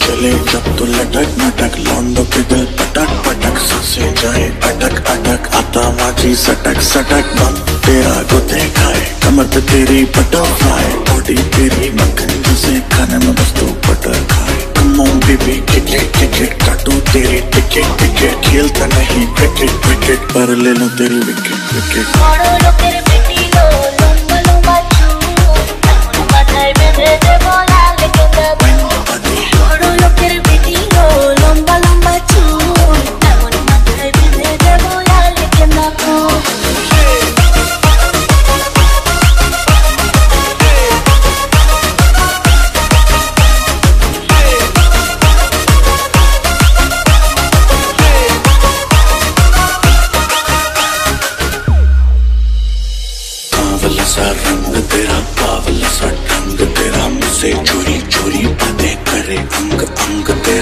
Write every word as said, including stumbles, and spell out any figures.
चले जब तो लटक मटक, लौंडों के दिल पटक पटक, सांसें जाए अटक अटक, आता माझी सटक सटक। बम तेरा गोते खाए, कमर पे तेरी बटरफ्लाई, बॉडी तेरी मक्खन जैसे, खाने में बस तू बटर खाए। Come on baby cricket cricket, काटू तेरी टिकट टिकट, खेलता नहीं क्रिकेट क्रिकेट, पर ले लो तेरी विकेट विकेट। बावला सा रंग तेरा, बावला सा ढंग तेरा, मुझसे चोरी चोरी बातें करे अंग अंग तेरा।